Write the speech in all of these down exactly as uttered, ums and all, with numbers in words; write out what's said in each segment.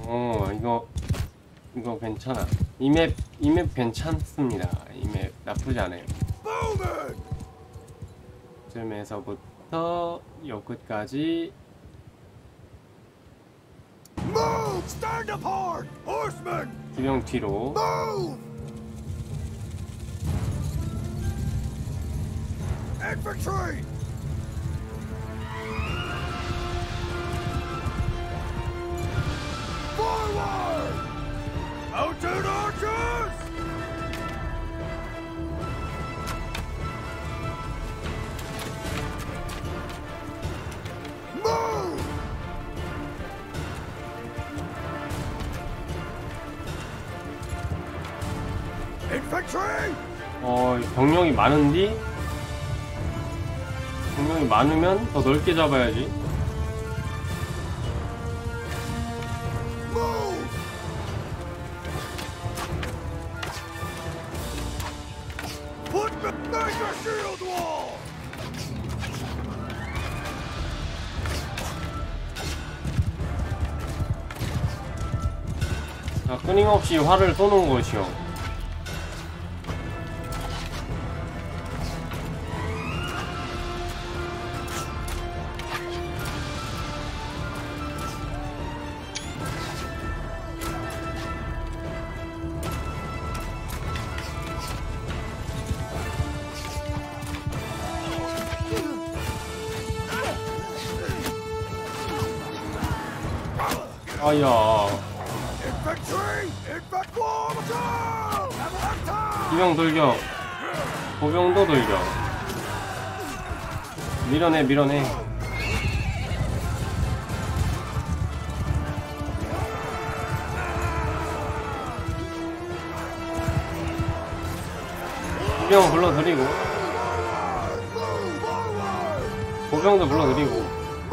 어 이거 이거 괜찮아. 이 맵 이 맵 괜찮습니다. 이 맵 나쁘지 않아요. 쯤에서부터 요 끝까지. 기병 뒤로. Infantry! Forward! Mounted archers! Move! Infantry! 어 병력이 많은디? 병력이 많으면 더 넓게 잡아야지. 자, 끊임없이 활을 쏘는 것이요. 아야. 기병 돌격. 보병도 돌격. 밀어내 밀어내. 기병 불러들이고 보병도 불러들이고.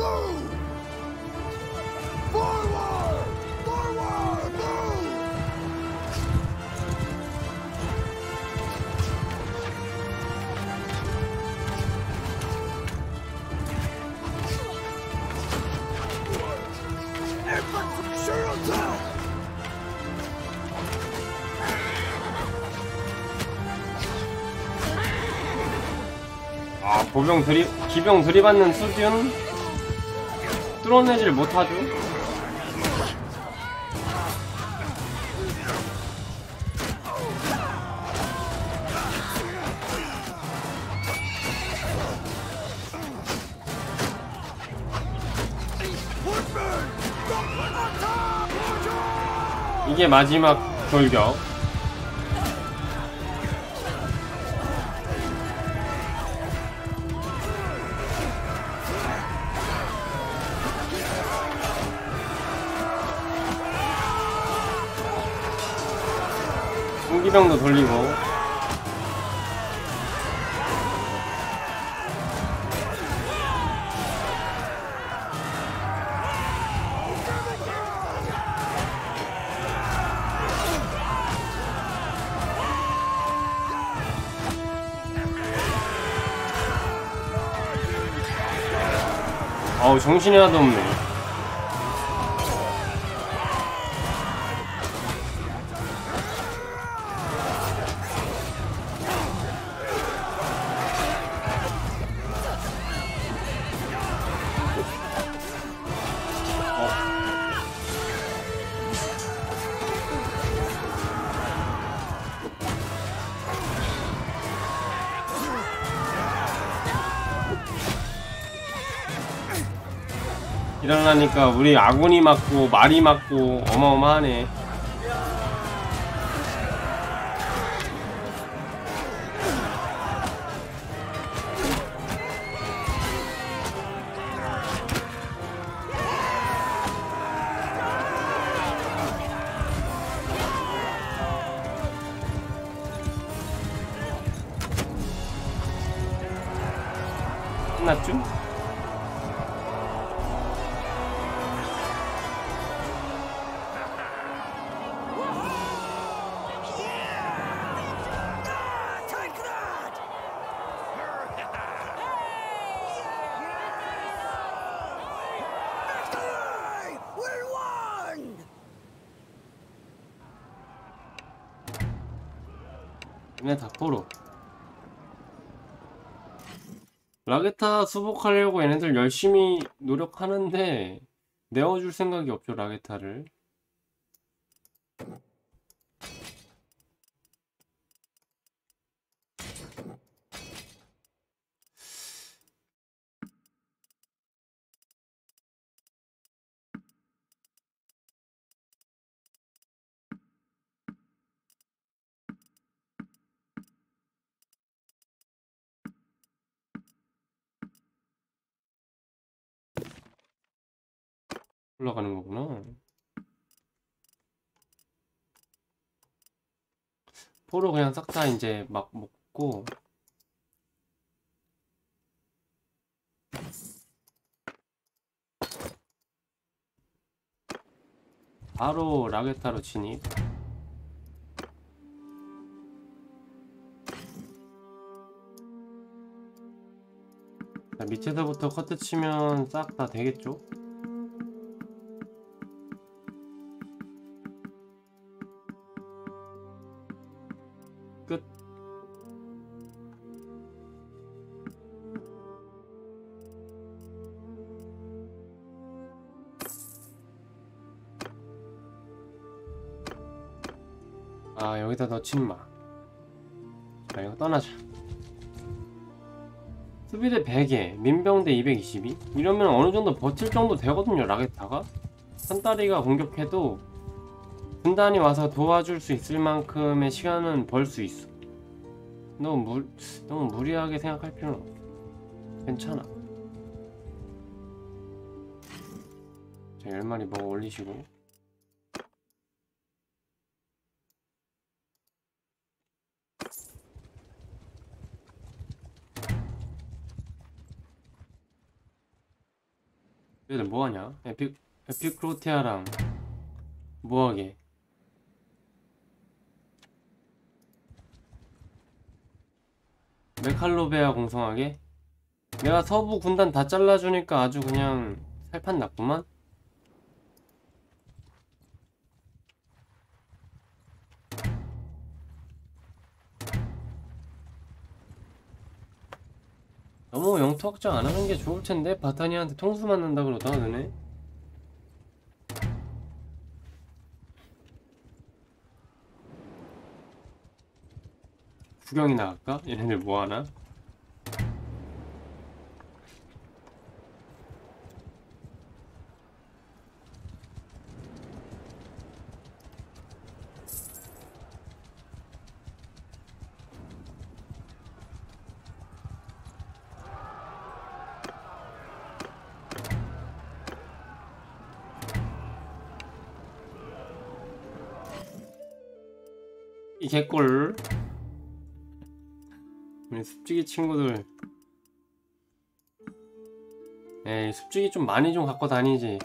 아, 보병 들이, 기병 들이받는 수준? 뚫어내질 못하죠? 이게 마지막 돌격. 공기병도 돌리고. 어우, 정신이 하나도 없네. 일어나니까 우리 아군이 맞고 말이 맞고 어마어마하네. 끝났죠? 얘네 다 포로. 라게타 수복하려고 얘네들 열심히 노력하는데 내어줄 생각이 없죠, 라게타를. 올라가는 거구나. 포로 그냥 싹 다 이제 막 먹고. 바로 라게타로 진입. 자, 밑에서부터 커트 치면 싹 다 되겠죠? 끝. 아, 여기다 넣진 마. 자, 이거 떠나자. 수비대 백 개, 민병대 이백이십이? 이러면 어느정도 버틸 정도 되거든요, 라게타가? 산다리가 공격해도 군단이 와서 도와줄 수 있을 만큼의 시간은 벌 수 있어. 너무 무, 너무 무리하게 생각할 필요는 없어. 괜찮아. 자, 열 마리 먹어 올리시고. 얘들 뭐하냐? 에픽, 에피크로테아랑 뭐하게? 메칼로베아 공성하게? 내가 서부 군단 다 잘라주니까 아주 그냥 살판 났구만? 너무 영토 확장 안 하는 게 좋을 텐데. 바타니아한테 통수 맞는다 그러다가 너네. 구경이 나갈까? 얘네들 뭐하나? 이 개꿀. 우리 습지기 친구들. 에이, 습지기 좀 많이 좀 갖고 다니지.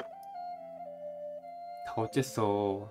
다 어쨌어.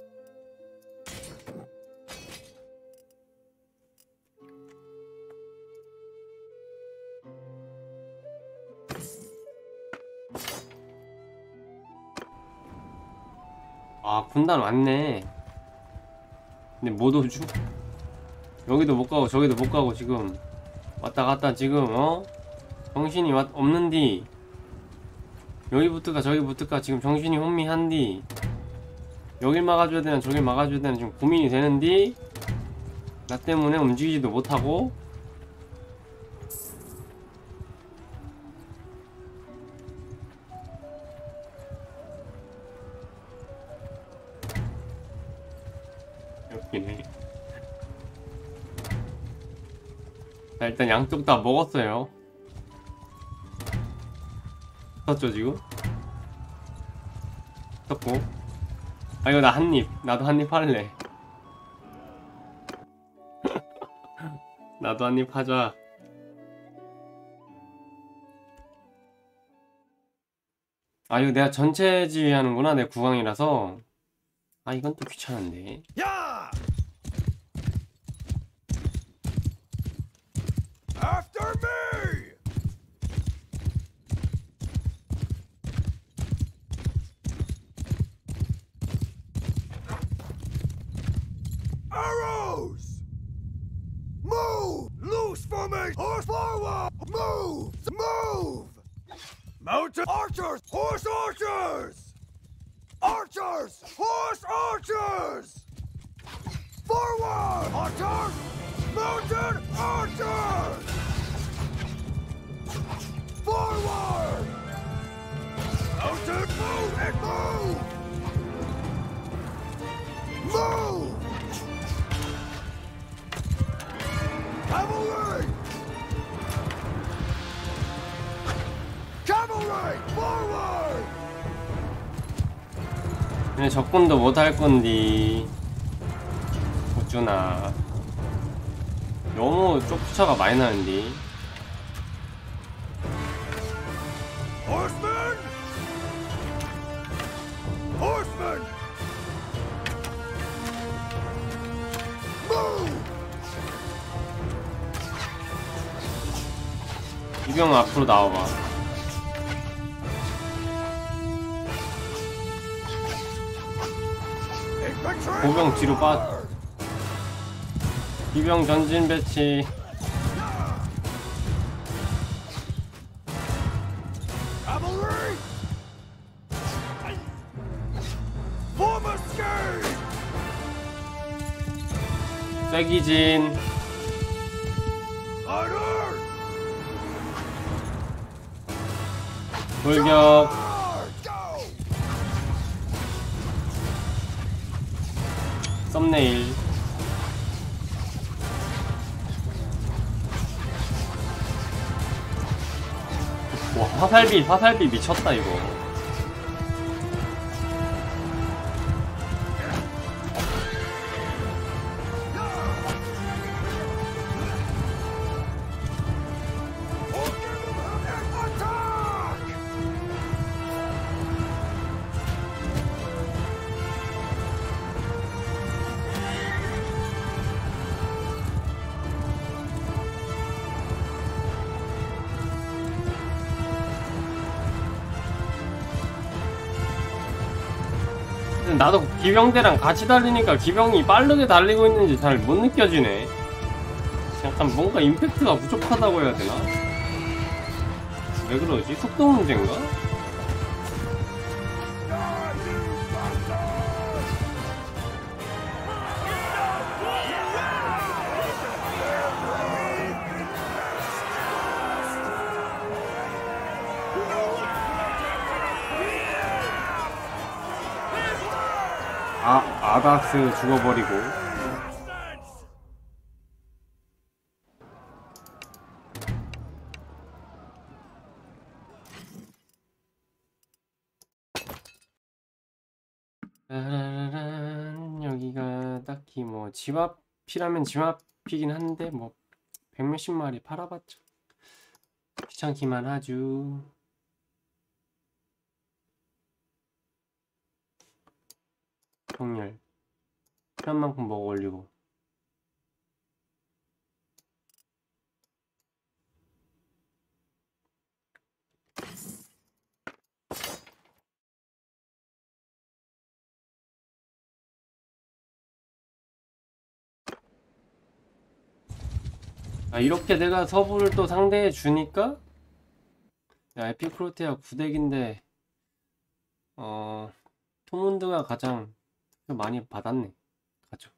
아, 군단 왔네. 근데 못 오죠? 여기도 못 가고 저기도 못 가고 지금 왔다 갔다 지금 어? 정신이 왔, 없는디. 여기 붙을까 저기 붙을까 지금 정신이 혼미한디. 여길 막아줘야 되나 저길 막아줘야 되나 지금 고민이 되는디. 나 때문에 움직이지도 못하고. 웃기네. 자, 일단 양쪽 다 먹었어요. 떴죠 지금? 떴고. 아, 이거 나 한입. 나도 한입 할래. 나도 한입 하자. 아, 이거 내가 전체 지휘하는구나. 내 구강이라서. 아, 이건 또 귀찮은데. Yeah! After me! Arrows! for me! Horse forward! Move! Move! Mounted archers! Horse archers! Archers! Horse archers! Forward! Archers! Mounted archers! Forward! Mounted move and move! Move! Cavalry! Cavalry! Forward! 근데 적군도 못할 건디. 어쩌나. 너무 쪽수차가 많이 나는디. Horsemen! Horsemen! Move! 이병 앞으로 나와봐. Infantry! 보병 뒤로 빠. 이병 전진 배치. Cavalry! Form escape! 쐐기진. Orders! 돌격. Go! 썸네일. 와, 화살비, 화살비 미쳤다, 이거. Attack! 나도 기병대랑 같이 달리니까 기병이 빠르게 달리고 있는지 잘 못 느껴지네. 약간 뭔가 임팩트가 부족하다고 해야 되나? 왜 그러지? 속도 문제인가? 아, 아닥스 죽어버리고. 라라라란, 여기가 딱히 뭐 집 앞이라면 집 앞이긴 한데 뭐 백몇십 마리 팔아봤자 귀찮기만 하죠. 정렬 필요한 만큼 먹어 올리고. 아, 이렇게 내가 서부를 또 상대해 주니까. 야, 에피크로테아 구덱인데 어 토문드가 가장 많이 받았네. 가죠.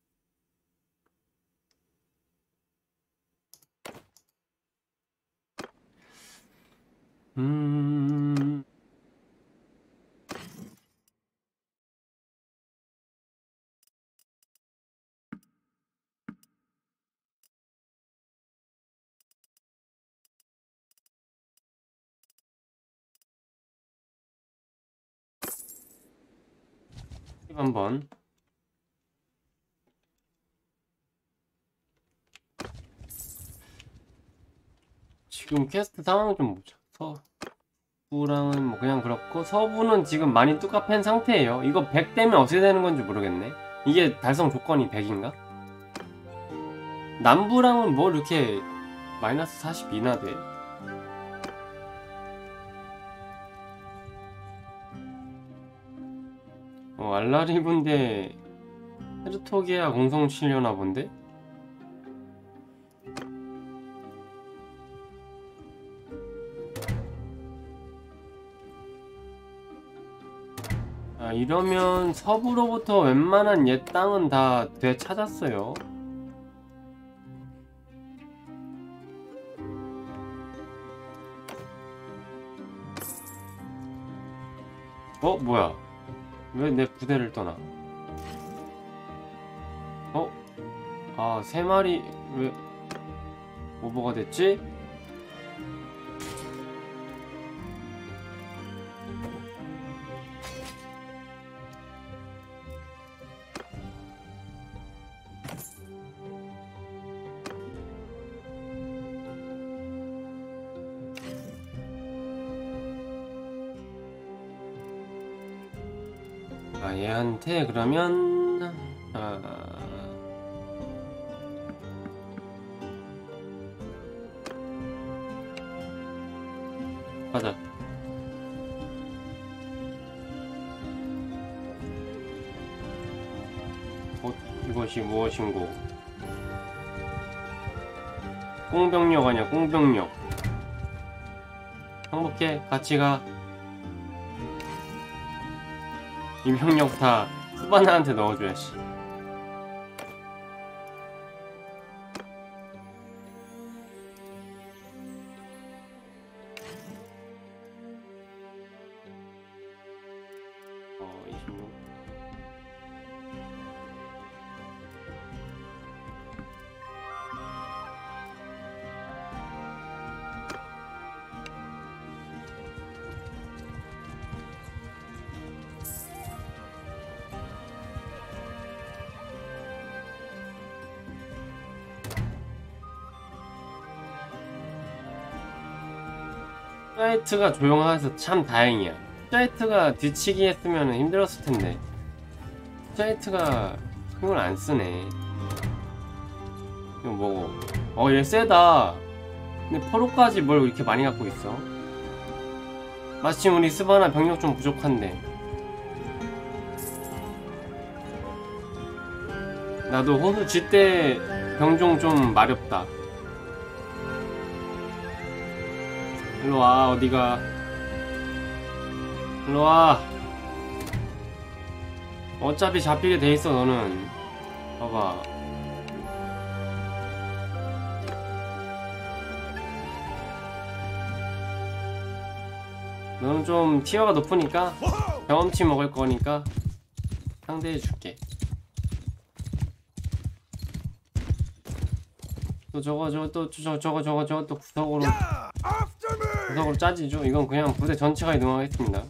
음. 한번 지금 퀘스트 상황 좀 보자. 서부랑은 뭐 그냥 그렇고, 서부는 지금 많이 뚜까팬 상태예요. 이거 백 되면 어떻게 되는 건지 모르겠네. 이게 달성 조건이 백인가? 남부랑은 뭐 이렇게 마이너스 사십이나 돼? 어, 알라리 군대 헤르토게아 공성 치려나 본데? 이러면 서부로부터 웬만한 옛 땅은 다 되찾았어요. 어? 뭐야? 왜 내 부대를 떠나? 어? 아, 세 마리 왜 오버가 됐지? 아, 얘한테 그러면 아... 가자. 어, 이것이 무엇인고? 꽁병력 아니야, 꽁병력. 행복해, 같이 가. 이 병력 다 스바나한테 넣어줘야지. 어, 이십육. 사이트가 조용해서 참 다행이야. 사이트가 뒤치기 했으면 힘들었을 텐데. 사이트가 힘을 안 쓰네. 이거 뭐고? 어, 얘 세다. 근데 포로까지 뭘 이렇게 많이 갖고 있어? 마침 우리 스바나 병력 좀 부족한데. 나도 호수 쥐때 병종 좀 마렵다. 일로와, 어디가. 일로와. 어차피 잡히게 돼있어, 너는. 봐봐. 너는 좀 티어가 높으니까 경험치 먹을 거니까 상대해줄게. 또 저거 저거 또 저거 저거 저거 저거 또 구석으로 구석으로 짜지죠. 이건 그냥 부대 전체가 이동하겠습니다.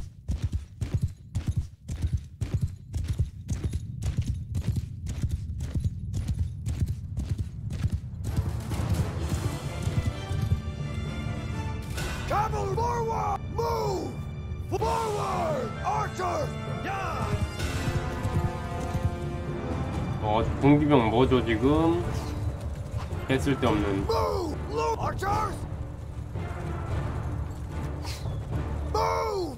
Cavalry forward! Move! Forward! Archers! Yeah! 어, 공기병 뭐죠 지금? 개 쓸데없는. Move! Loot! Archers! Move!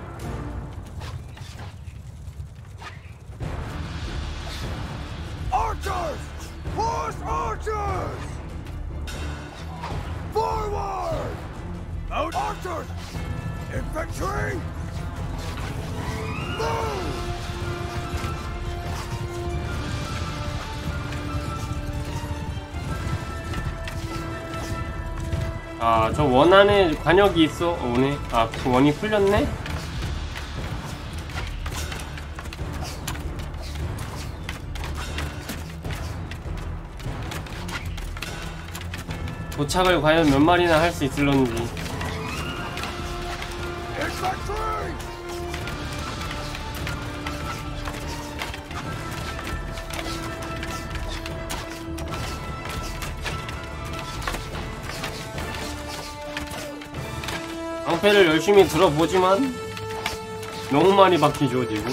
Archers! Force archers! Forward! Out! Archers! Infantry! Move! 아, 저 원 안에 관역이 있어. 어, 오네. 아, 그 원이 풀렸네? 도착을 과연 몇 마리나 할 수 있을런지. Infantry! 방패를 열심히 들어보지만 너무 많이 박히죠 지금.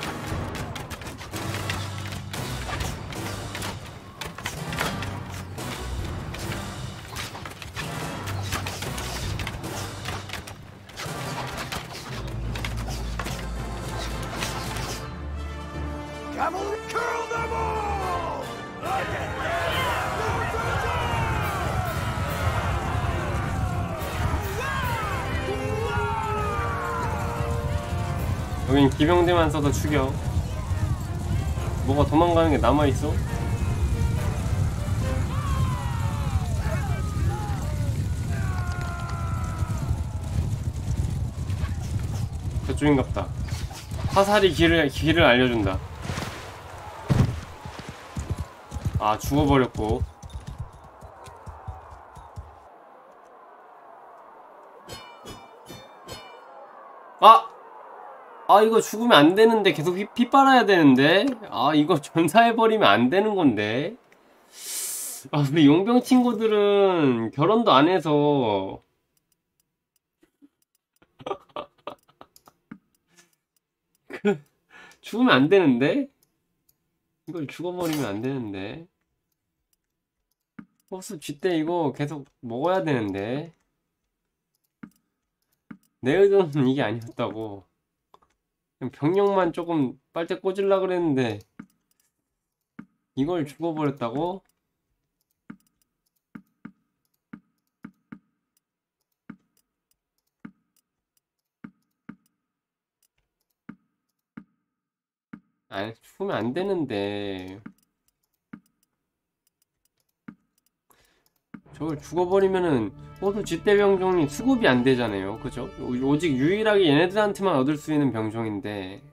Cavalry! Kill them all! 여긴 기병대만 써서 죽여. 뭐가 도망가는 게 남아있어? 저쪽인갑다. 화살이 길을, 길을 알려준다. 아, 죽어버렸고. 아! 아, 이거 죽으면 안 되는데. 계속 피, 피 빨아야 되는데. 아, 이거 전사해버리면 안 되는 건데. 아, 우리 용병 친구들은 결혼도 안 해서. 죽으면 안 되는데? 이걸 죽어버리면 안 되는데. 버스 쥐때 이거 계속 먹어야 되는데. 내 의도는 이게 아니었다고. 그냥 병력만 조금 빨대 꽂으려 그랬는데 이걸 죽어버렸다고? 아니, 죽으면 안 되는데. 저걸 죽어버리면은 호수 쥐떼 병종이 수급이 안 되잖아요. 그죠? 오직 유일하게 얘네들한테만 얻을 수 있는 병종인데.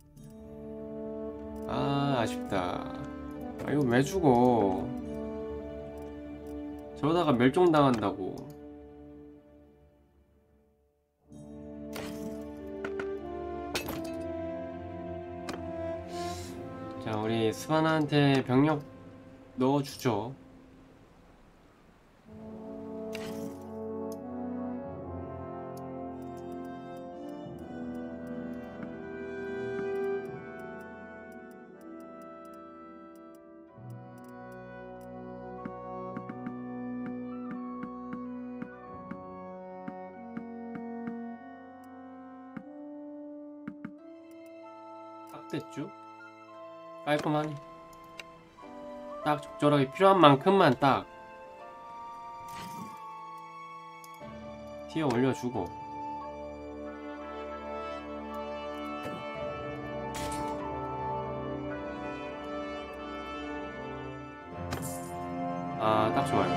아, 아쉽다. 아, 이거 왜 죽어? 저러다가 멸종당한다고. 자, 우리 스바나한테 병력 넣어주죠. 딱 됐죠? 깔끔하니. 딱 적절하게 필요한 만큼만 딱 티어 올려주고. 아, 딱 좋아요.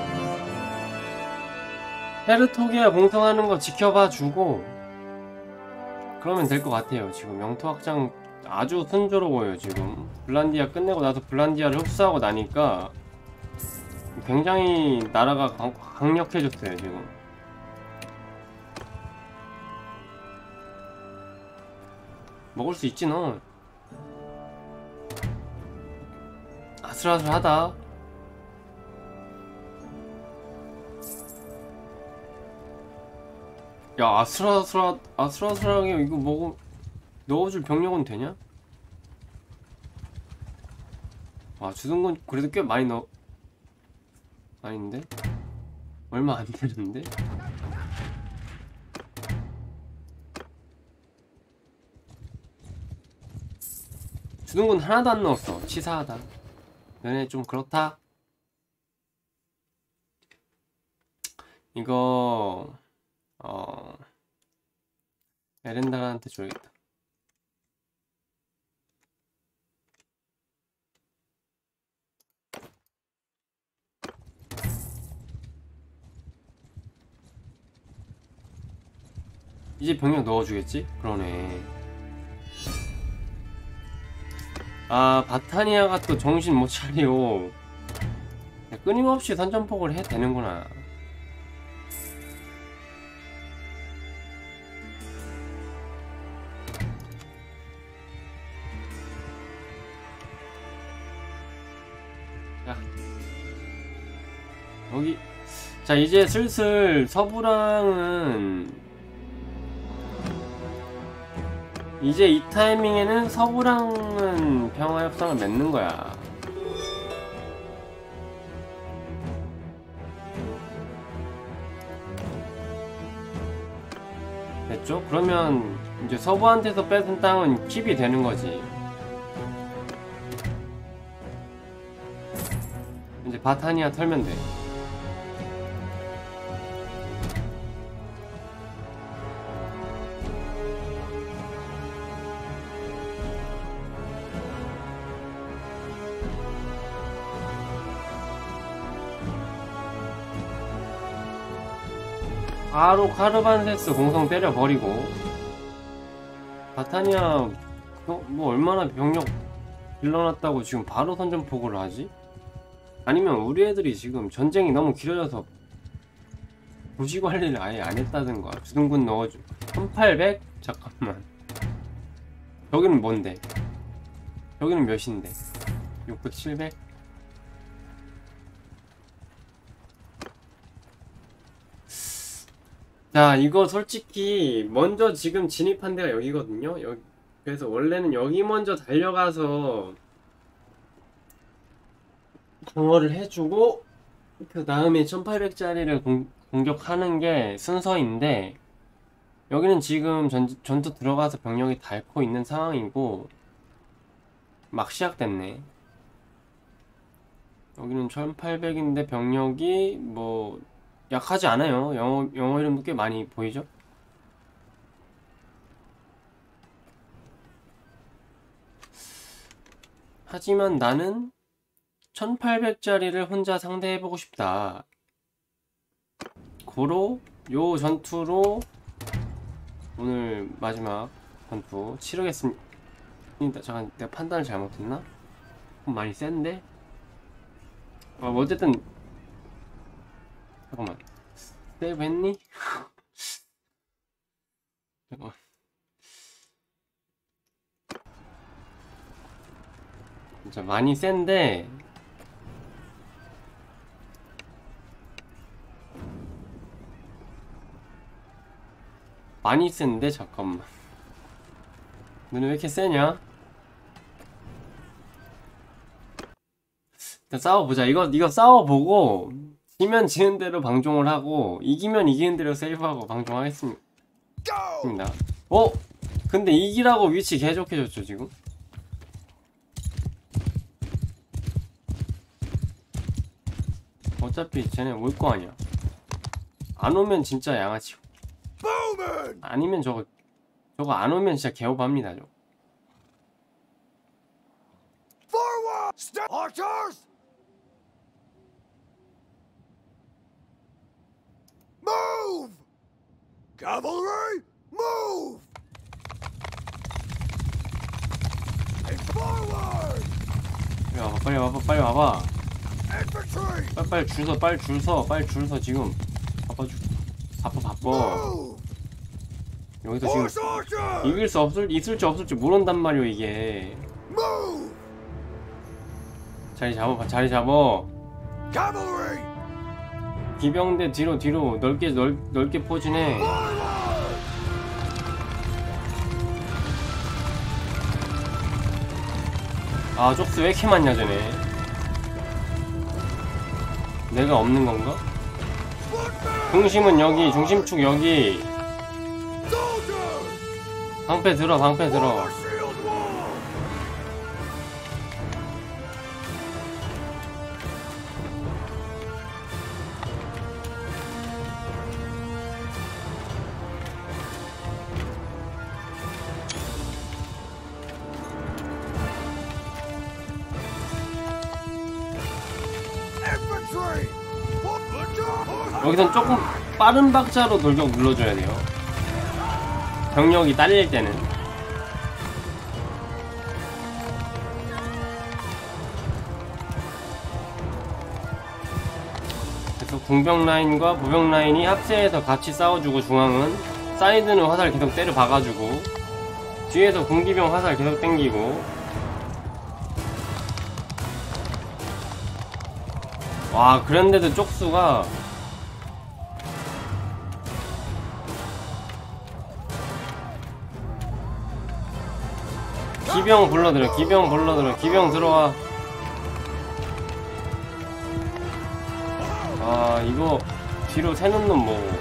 헤르토기아 공성하는 거 지켜봐 주고 그러면 될 것 같아요. 지금 영토 확장 아주 순조로워요. 지금 블란디아 끝내고 나서 블란디아를 흡수하고 나니까 굉장히 나라가 강, 강력해졌어요. 지금 먹을 수 있지 너. 아슬아슬하다. 야, 아슬아슬하, 아슬아슬하게 이거 먹어 넣어줄 병력은 되냐? 아, 주둔 건 그래도 꽤 많이 넣어. 아닌데? 얼마 안 되는데? 주둔 건 하나도 안 넣었어. 치사하다. 너네 좀 그렇다? 이거 어 에렌다라한테 줘야겠다. 이제 병력 넣어주겠지? 그러네. 아, 바타니아가 또 정신 못 차려. 끊임없이 선전폭을 해 되는구나. 자, 여기. 자, 이제 슬슬 서부랑은 이제 이 타이밍에는 서부랑은 평화협상을 맺는 거야. 됐죠? 그러면 이제 서부한테서 뺏은 땅은 킵이 되는 거지. 이제 바타니아 털면 돼. 바로 카르반세스 공성 때려버리고 바타니아 뭐, 뭐 얼마나 병력 길러놨다고 지금 바로 선전포고를 하지? 아니면 우리 애들이 지금 전쟁이 너무 길어져서 부지 관리를 아예 안 했다든가. 주둔군 넣어줘. 천팔백? 잠깐만. 여기는 뭔데? 여기는 몇인데? 육백, 칠백? 자, 이거 솔직히 먼저 지금 진입한 데가 여기거든요. 여기, 그래서 원래는 여기 먼저 달려가서 방어를 해주고 그 다음에 천팔백 짜리를 공, 공격하는 게 순서인데, 여기는 지금 전, 전투 들어가서 병력이 닳고 있는 상황이고 막 시작됐네. 여기는 천팔백인데 병력이 뭐 약하지 않아요. 영어, 영어 이름도 꽤 많이 보이죠? 하지만 나는 천팔백 짜리를 혼자 상대해보고 싶다. 고로 요 전투로 오늘 마지막 전투 치르겠습니다. 잠깐, 내가 판단을 잘못했나? 많이 센데? 어, 어쨌든 잠깐만, 세이브 했니? 잠깐만. 진짜 많이 센데 많이 센데 잠깐만, 너네 왜 이렇게 세냐? 일단 싸워보자. 이거 이거 싸워보고 지면 지는 대로 방종을 하고 이기면 이기는 대로 세이브하고 방종하겠습니다. 어? 근데 이기라고 위치 개좋게졌죠 지금? 어차피 쟤네 올 거 아니야. 안 오면 진짜 양아치고, 아니면 저거 저거 안 오면 진짜 개오바입니다. 저거. Forward! Step archers! Move! Cavalry, move! And forward! 빨리 와봐, 빨리 와봐, 빨리 와봐. Infantry! 빨리 빨리 줄 서, 빨리 줄 서, 빨리 줄 서. 지금 바빠 주, 바빠 바빠. Move! 여기서 지금 Force archers! 이길 수 없을, 있을지 없을지 모른단 말이오 이게. Move! 자리 잡아, 자리 잡아. Cavalry! 기병대 뒤로 뒤로 넓게 넓 넓게 포진해. Forward! 아, 쪽수 왜 이렇게 많냐 쟤네. 내가 없는 건가? 중심은 여기, 중심축 여기. Soldiers! 방패 들어, 방패 들어. Forward shield wall! Infantry! 여기선 조금 빠른 박자로 돌격 눌러줘야 돼요. 병력이 딸릴 때는. 그래서 궁병 라인과 보병 라인이 합세해서 같이 싸워주고, 중앙은 사이드는 화살 계속 때려 박아주고, 뒤에서 궁기병 화살 계속 땡기고. 와, 그런데도 쪽수가 기병 불러들여, 기병 불러들여, 기병 들어와. 아, 이거 뒤로 새는 놈 뭐고.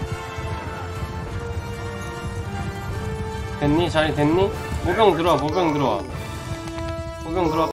됐니? 자리 됐니? 보병 들어와, 보병 들어와, 보병 들어와.